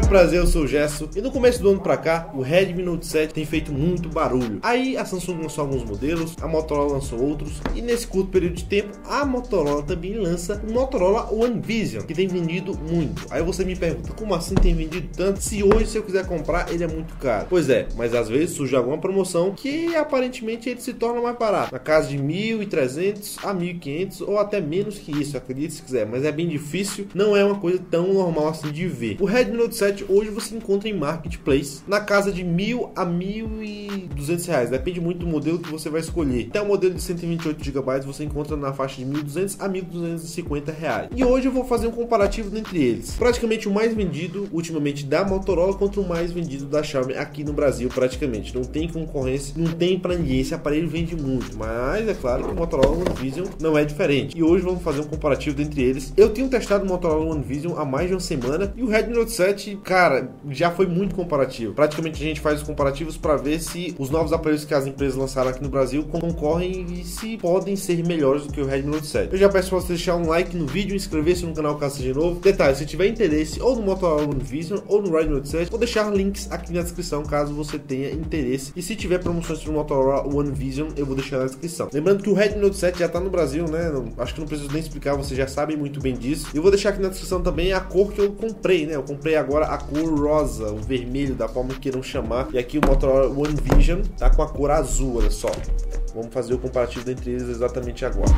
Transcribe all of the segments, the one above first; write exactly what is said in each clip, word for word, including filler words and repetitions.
prazer, eu sou o Gesso e no começo do ano pra cá, o Redmi Note sete tem feito muito barulho. Aí a Samsung lançou alguns modelos, a Motorola lançou outros e nesse curto período de tempo, a Motorola também lança o Motorola One Vision, que tem vendido muito. Aí você me pergunta, como assim tem vendido tanto? Se hoje, se eu quiser comprar, ele é muito caro. Pois é, mas às vezes surge alguma promoção que aparentemente ele se torna mais barato, na casa de mil e trezentos a mil e quinhentos ou até menos que isso, acredite se quiser, mas é bem difícil, não é uma coisa tão normal assim de ver. O Redmi Note sete hoje você encontra em Marketplace na casa de mil a mil e duzentos reais, depende muito do modelo que você vai escolher. Até o modelo de cento e vinte e oito gigabytes você encontra na faixa de mil e duzentos a mil duzentos e cinquenta reais. E hoje eu vou fazer um comparativo entre eles. Praticamente o mais vendido ultimamente da Motorola contra o mais vendido da Xiaomi aqui no Brasil, praticamente. Não tem concorrência, não tem pra ninguém, esse aparelho vende muito, mas é claro que o Motorola One Vision não é diferente. E hoje vamos fazer um comparativo entre eles. Eu tenho testado o Motorola One Vision há mais de uma semana e o Redmi Note sete, cara, já foi muito comparativo. Praticamente a gente faz os comparativos para ver se os novos aparelhos que as empresas lançaram aqui no Brasil concorrem e se podem ser melhores do que o Redmi Note sete. Eu já peço para você deixar um like no vídeo, inscrever-se no canal caso seja novo. Detalhe, se tiver interesse ou no Motorola One Vision ou no Redmi Note sete, vou deixar links aqui na descrição caso você tenha interesse. E se tiver promoções para o Motorola One Vision, eu vou deixar na descrição. Lembrando que o Redmi Note sete já está no Brasil, né? Não, acho que não preciso nem explicar, vocês já sabem muito bem disso. Eu vou deixar aqui na descrição também a cor que eu comprei, né? Eu comprei agora a cor rosa, o vermelho, da forma que queiram chamar. E aqui o Motorola One Vision tá com a cor azul, olha só. Vamos fazer o comparativo entre eles exatamente agora.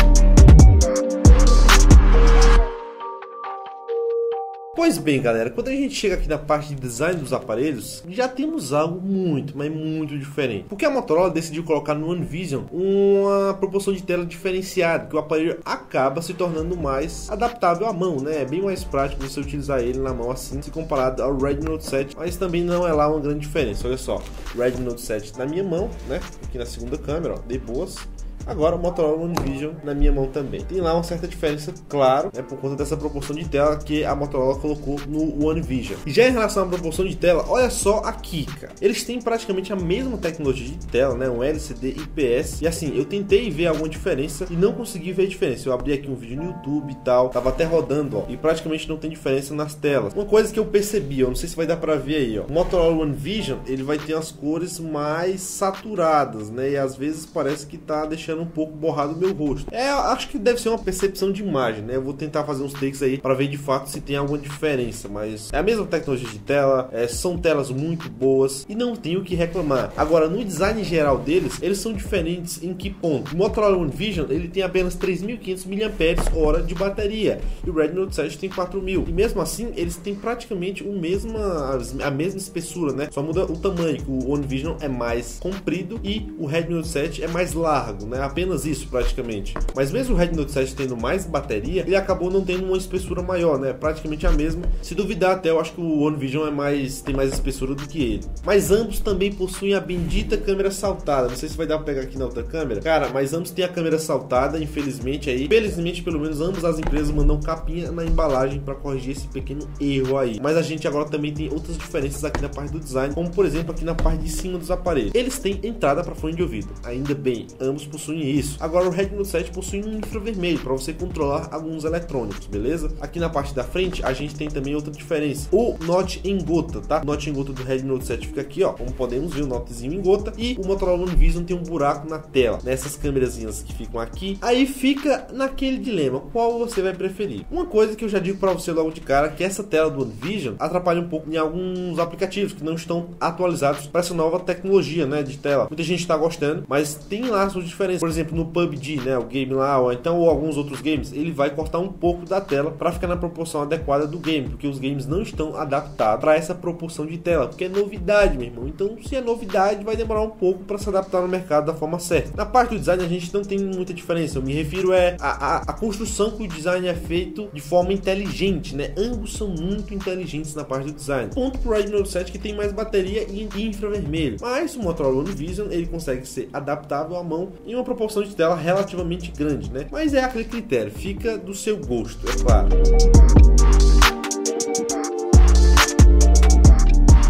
Pois bem, galera, quando a gente chega aqui na parte de design dos aparelhos, já temos algo muito, mas muito diferente. Porque a Motorola decidiu colocar no One Vision uma proporção de tela diferenciada, que o aparelho acaba se tornando mais adaptável à mão, né? É bem mais prático você utilizar ele na mão assim, se comparado ao Redmi Note sete, mas também não é lá uma grande diferença. Olha só, Redmi Note sete na minha mão, né? Aqui na segunda câmera, ó, de boas. Agora o Motorola One Vision na minha mão também. Tem lá uma certa diferença, claro, né, por conta dessa proporção de tela que a Motorola colocou no One Vision. E já em relação à proporção de tela, olha só aqui, cara. Eles têm praticamente a mesma tecnologia de tela, né, um L C D I P S. E assim, eu tentei ver alguma diferença e não consegui ver diferença. Eu abri aqui um vídeo no YouTube e tal, tava até rodando, ó, e praticamente não tem diferença nas telas. Uma coisa que eu percebi, eu não sei se vai dar pra ver aí, ó. O Motorola One Vision, ele vai ter as cores mais saturadas, né, e às vezes parece que tá deixando um pouco borrado o meu rosto. É, acho que deve ser uma percepção de imagem, né? Eu vou tentar fazer uns takes aí para ver de fato se tem alguma diferença, mas é a mesma tecnologia de tela, é, são telas muito boas e não tenho o que reclamar. Agora, no design geral deles, eles são diferentes em que ponto? O Motorola One Vision, ele tem apenas três mil e quinhentos miliampères-hora de bateria e o Redmi Note sete tem quatro mil. E mesmo assim, eles têm praticamente o mesmo, a mesma espessura, né? Só muda o tamanho, que o One Vision é mais comprido e o Redmi Note sete é mais largo, né? Apenas isso praticamente. Mas mesmo o Redmi Note sete tendo mais bateria, ele acabou não tendo uma espessura maior, né? Praticamente a mesma. Se duvidar até, eu acho que o One Vision é mais, tem mais espessura do que ele. Mas ambos também possuem a bendita câmera saltada. Não sei se vai dar pra pegar aqui na outra câmera. Cara, mas ambos têm a câmera saltada, infelizmente aí. Felizmente, pelo menos, ambas as empresas mandam capinha na embalagem para corrigir esse pequeno erro aí. Mas a gente agora também tem outras diferenças aqui na parte do design, como por exemplo aqui na parte de cima dos aparelhos. Eles têm entrada para fone de ouvido. Ainda bem, ambos possuem isso. Agora o Redmi Note sete possui um infravermelho para você controlar alguns eletrônicos, beleza? Aqui na parte da frente a gente tem também outra diferença, o Note em gota, tá? O Note em gota do Redmi Note sete fica aqui, ó, como podemos ver, o Notezinho em gota, e o Motorola One Vision tem um buraco na tela, nessas câmerazinhas que ficam aqui. Aí fica naquele dilema, qual você vai preferir? Uma coisa que eu já digo para você logo de cara, que essa tela do One Vision atrapalha um pouco em alguns aplicativos que não estão atualizados para essa nova tecnologia, né, de tela. Muita gente está gostando, mas tem lá suas diferenças. Por exemplo, no P U B G, né, o game lá, ou então ou alguns outros games, ele vai cortar um pouco da tela para ficar na proporção adequada do game, porque os games não estão adaptados para essa proporção de tela, porque é novidade, meu irmão. Então, se é novidade, vai demorar um pouco para se adaptar no mercado da forma certa. Na parte do design, a gente não tem muita diferença. Eu me refiro é a, a, a construção que o design é feito de forma inteligente, né? Ambos são muito inteligentes na parte do design. Ponto pro Redmi Note sete que tem mais bateria e infravermelho, mas o Motorola One Vision ele consegue ser adaptável à mão em uma proporção de tela relativamente grande, né? Mas é aquele critério, fica do seu gosto, é claro.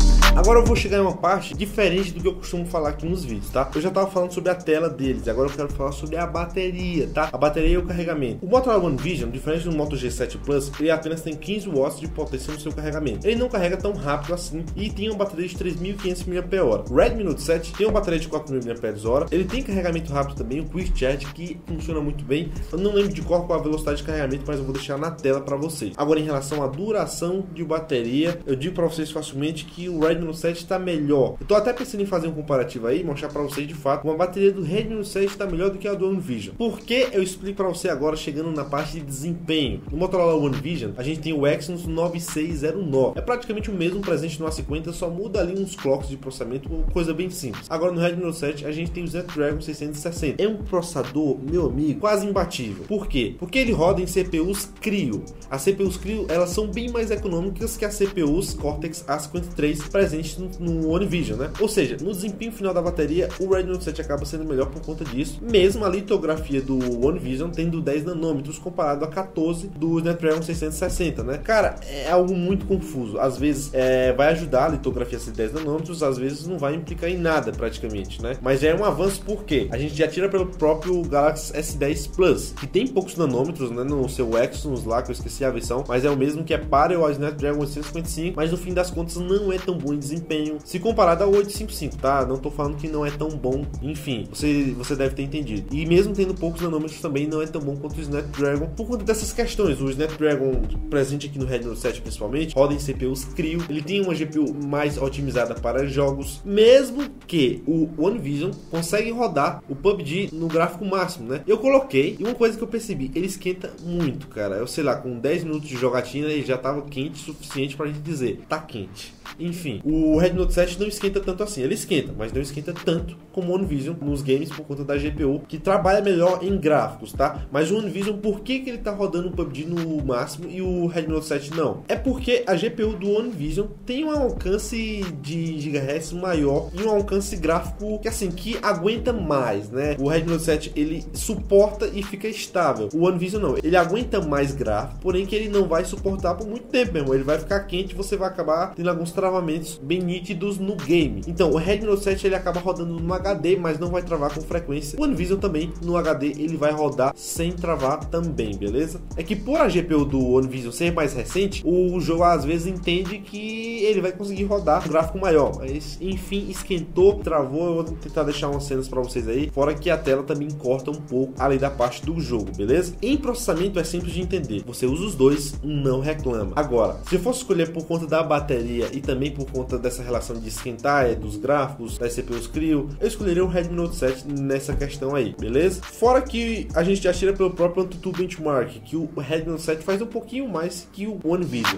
Agora eu vou chegar em uma parte diferente do que eu costumo falar aqui nos vídeos, tá? Eu já tava falando sobre a tela deles, agora eu quero falar sobre a bateria, tá? A bateria e o carregamento. O Motorola One Vision, diferente do Moto G sete Plus, ele apenas tem quinze watts de potência no seu carregamento. Ele não carrega tão rápido assim e tem uma bateria de três mil e quinhentos miliampères-hora. O Redmi Note sete tem uma bateria de quatro mil miliampères-hora. Ele tem carregamento rápido também, o Quick Charge, que funciona muito bem. Eu não lembro de qual, qual a velocidade de carregamento, mas eu vou deixar na tela para vocês. Agora, em relação à duração de bateria, eu digo para vocês facilmente que o Redmi Note sete está melhor. Eu tô até pensando em fazer um comparativo aí, mostrar para vocês de fato uma bateria do Redmi Note sete está melhor do que a do One Vision. Por que? Eu explico para você agora, chegando na parte de desempenho. No Motorola One Vision, a gente tem o Exynos nove seis zero nove. É praticamente o mesmo presente no A cinquenta, só muda ali uns clocks de processamento, coisa bem simples. Agora no Redmi Note sete, a gente tem o Snapdragon seiscentos e sessenta. É um processador, meu amigo, quase imbatível. Por quê? Porque ele roda em C P Us Cryo. As C P Us Cryo, elas são bem mais econômicas que as C P Us Cortex A cinquenta e três presentes no, no One Vision, né? Ou seja, no desempenho final da bateria, o Redmi Note sete acaba sendo melhor por conta disso. Mesmo a litografia do One Vision tendo dez nanômetros comparado a quatorze do Snapdragon seiscentos e sessenta, né? Cara, é algo muito confuso. Às vezes é, vai ajudar a litografia a ser dez nanômetros, às vezes não vai implicar em nada praticamente, né? Mas já é um avanço porque a gente já tira pelo próprio Galaxy S dez Plus, que tem poucos nanômetros, né, no seu Exynos lá, que eu esqueci a versão, mas é o mesmo que é páreo ao Snapdragon oitocentos e cinquenta e cinco, mas no fim das contas não é tão bom em desempenho se comparado ao oitocentos e cinquenta e cinco, tá? Não tô falando que não é tão bom, enfim, você, você deve ter entendido. E mesmo tendo poucos nanômetros também não é tão bom quanto o Snapdragon por conta dessas questões. O Snapdragon presente aqui no Redmi Note sete principalmente roda em C P Us Cryo, ele tem uma G P U mais otimizada para jogos, mesmo que o One Vision consegue rodar o P U B G no gráfico máximo, né? Eu coloquei e uma coisa que eu percebi, ele esquenta muito, cara. Eu sei lá, com dez minutos de jogatina ele já tava quente o suficiente pra gente dizer, tá quente. Enfim, o Redmi Note sete não esquenta tanto assim, ele esquenta, mas não esquenta tanto como o One Vision nos games por conta da G P U, que trabalha melhor em gráficos, tá? Mas o One Vision, por que que ele tá rodando o P U B G no máximo e o Redmi Note sete não? É porque a G P U do One Vision tem um alcance de gigahertz maior e um alcance gráfico que assim, que aguenta mais, né? O Redmi Note sete, ele suporta e fica estável. O One Vision não, ele aguenta mais gráfico, porém que ele não vai suportar por muito tempo mesmo, ele vai ficar quente e você vai acabar tendo alguns travamentos bem nítidos no game. Então, o Redmi Note sete ele acaba rodando no H D, mas não vai travar com frequência. O One Vision também, no H D, ele vai rodar sem travar também, beleza? É que por a G P U do One Vision ser mais recente, o jogo às vezes entende que ele vai conseguir rodar um gráfico maior. Mas, enfim, esquentou, travou. Eu vou tentar deixar umas cenas para vocês aí, fora que a tela também corta um pouco além da parte do jogo, beleza? Em processamento é simples de entender. Você usa os dois, não reclama. Agora, se eu fosse escolher por conta da bateria e também por conta dessa relação de esquentar, é, dos gráficos, das C P Us Cryo, eu escolheria o Redmi Note sete nessa questão aí, beleza? Fora que a gente já tira pelo próprio AnTuTu Benchmark, que o Redmi Note sete faz um pouquinho mais que o One Vision.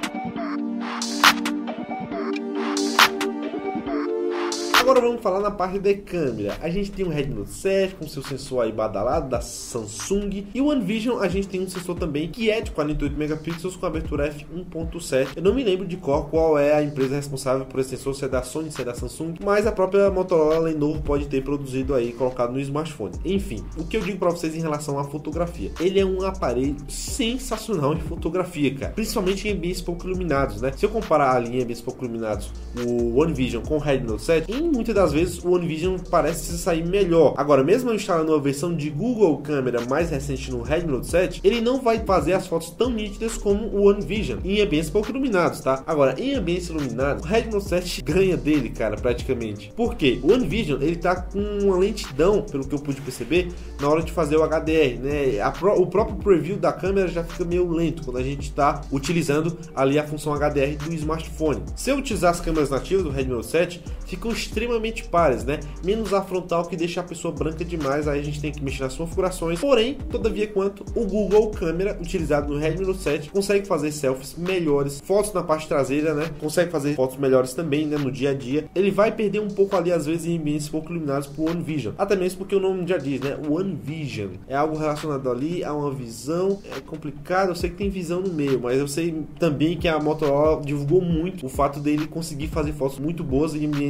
Agora vamos falar na parte de câmera. A gente tem o Redmi Note sete com seu sensor aí badalado da Samsung, e o One Vision a gente tem um sensor também que é de quarenta e oito megapixels com abertura f um ponto sete. Eu não me lembro de cor qual é a empresa responsável por esse sensor, se é da Sony, se é da Samsung, mas a própria Motorola Lenovo pode ter produzido aí, colocado no smartphone. Enfim, o que eu digo para vocês em relação à fotografia, ele é um aparelho sensacional em fotografia, cara, principalmente em ambientes pouco iluminados, né? Se eu comparar ali em ambientes pouco iluminados o One Vision com o Redmi Note sete, em muitas das vezes o One Vision parece se sair melhor. Agora, mesmo eu instalando uma versão de Google Câmera mais recente no Redmi Note sete, ele não vai fazer as fotos tão nítidas como o One Vision em ambientes pouco iluminados, tá? Agora, em ambientes iluminados, o Redmi Note sete ganha dele, cara, praticamente. Por quê? O One Vision, ele tá com uma lentidão, pelo que eu pude perceber, na hora de fazer o H D R, né? A pro, o próprio preview da câmera já fica meio lento quando a gente tá utilizando ali a função H D R do smartphone. Se eu utilizar as câmeras nativas do Redmi Note sete, ficam extremamente pares, né? Menos a frontal, que deixa a pessoa branca demais, aí a gente tem que mexer nas configurações. Porém, todavia, quanto o Google Câmera utilizado no Redmi Note sete consegue fazer selfies melhores, fotos na parte traseira, né? Consegue fazer fotos melhores também, né? No dia a dia. Ele vai perder um pouco ali, às vezes, em ambientes pouco iluminados pro One Vision. Até mesmo porque o nome já diz, né? One Vision é algo relacionado ali a uma visão. É complicado, eu sei que tem visão no meio, mas eu sei também que a Motorola divulgou muito o fato dele conseguir fazer fotos muito boas em ambientes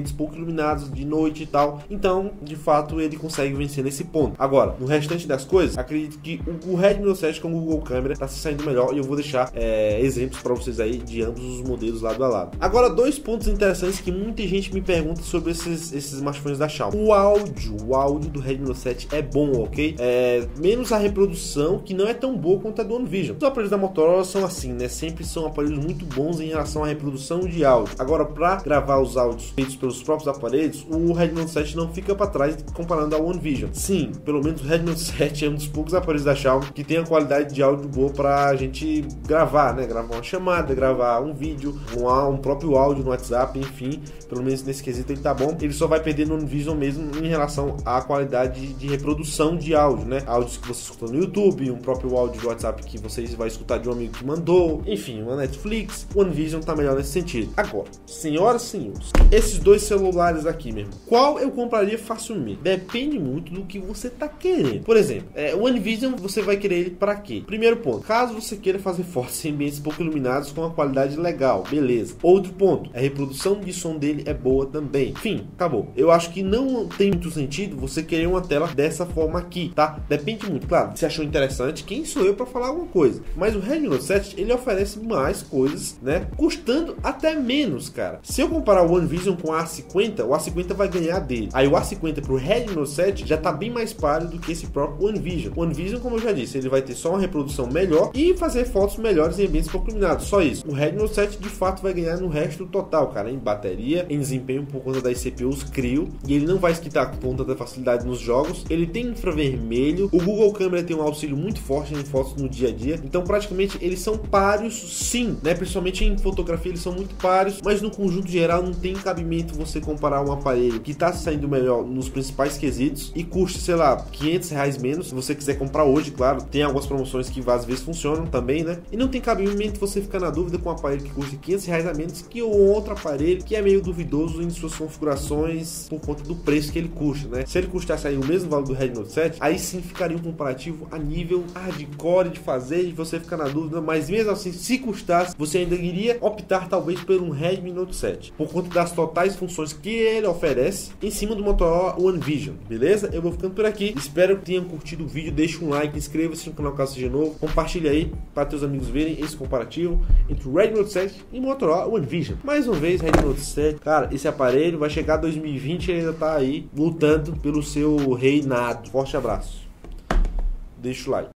ambientes pouco iluminados, de noite e tal. Então, de fato, ele consegue vencer nesse ponto. Agora, no restante das coisas, acredito que o, o Redmi Note sete com o Google Câmera está se saindo melhor e eu vou deixar é, exemplos para vocês aí de ambos os modelos lado a lado. Agora, dois pontos interessantes que muita gente me pergunta sobre esses, esses smartphones da Xiaomi. O áudio, o áudio do Redmi Note sete é bom, ok? É, menos a reprodução, que não é tão boa quanto a do OneVision. Os aparelhos da Motorola são assim, né? Sempre são aparelhos muito bons em relação à reprodução de áudio. Agora, para gravar os áudios feitos pelos próprios aparelhos, o Redmi Note sete não fica para trás comparando ao OneVision. Sim, pelo menos o Redmi Note sete é um dos poucos aparelhos da Xiaomi que tem a qualidade de áudio boa para a gente gravar, né? Gravar uma chamada, gravar um vídeo, um, um próprio áudio no WhatsApp, enfim, pelo menos nesse quesito ele tá bom. Ele só vai perder no OneVision mesmo em relação à qualidade de reprodução de áudio, né? Áudios que você escuta no YouTube, um próprio áudio do WhatsApp que vocês vai escutar de um amigo que mandou, enfim, uma Netflix. O OneVision tá melhor nesse sentido. Agora, senhoras e senhores, esses dois celulares aqui mesmo, qual eu compraria facilmente? Depende muito do que você tá querendo. Por exemplo, é, o OneVision você vai querer ele para quê? Primeiro ponto, caso você queira fazer fotos em ambientes pouco iluminados com uma qualidade legal, beleza. Outro ponto, a reprodução de som dele é boa também. Enfim, acabou. Eu acho que não tem muito sentido você querer uma tela dessa forma aqui, tá? Depende muito, claro, se achou interessante, quem sou eu para falar alguma coisa? Mas o Redmi Note sete, ele oferece mais coisas, né? Custando até menos, cara. Se eu comparar o OneVision com o A cinquenta, o A cinquenta vai ganhar dele. Aí o A cinquenta pro Redmi Note sete já tá bem mais pálido do que esse próprio OneVision. O OneVision, como eu já disse, ele vai ter só uma reprodução melhor e fazer fotos melhores em ambientes pouco iluminados, só isso. O Redmi Note sete de fato vai ganhar no resto total, cara, em bateria, em desempenho por conta das C P Us Creo, e ele não vai esquitar por conta da facilidade nos jogos. Ele tem infravermelho, o Google Câmera tem um auxílio muito forte em fotos no dia a dia, então praticamente eles são páreos sim, né? Principalmente em fotografia eles são muito páreos, mas no conjunto geral não tem cabimento você comparar um aparelho que tá saindo melhor nos principais quesitos e custa, sei lá, quinhentos reais menos, se você quiser comprar hoje, claro, tem algumas promoções que às vezes funcionam também, né? E não tem cabimento você ficar na dúvida com um aparelho que custa quinhentos reais a menos que o outro aparelho que é meio duvidoso em suas configurações por conta do preço que ele custa, né? Se ele custasse aí o mesmo valor do Redmi Note sete, aí sim ficaria um comparativo a nível hardcore de fazer e você ficar na dúvida, mas mesmo assim, se custasse, você ainda iria optar talvez por um Redmi Note sete, por conta das totais funções que ele oferece em cima do Motorola OneVision, beleza? Eu vou ficando por aqui, espero que tenham curtido o vídeo, deixa um like, inscreva-se no canal caso seja novo, compartilha aí para teus amigos verem esse comparativo entre o Redmi Note sete e o Motorola OneVision. Mais uma vez, Redmi Note sete, cara, esse aparelho vai chegar dois mil e vinte e ainda tá aí lutando pelo seu reinado. Forte abraço. Deixa o like.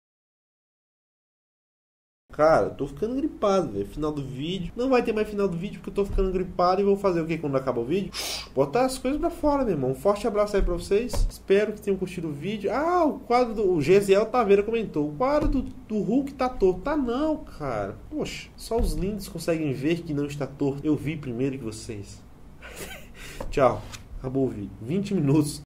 Cara, tô ficando gripado, velho. Final do vídeo. Não vai ter mais final do vídeo porque eu tô ficando gripado e vou fazer o que quando acabar o vídeo? Botar as coisas pra fora, meu irmão. Um forte abraço aí pra vocês. Espero que tenham curtido o vídeo. Ah, o quadro do... O Gesiel Taveira comentou. O quadro do, do Hulk tá torto. Tá não, cara. Poxa, só os lindos conseguem ver que não está torto. Eu vi primeiro que vocês. Tchau. Acabou o vídeo. vinte minutos.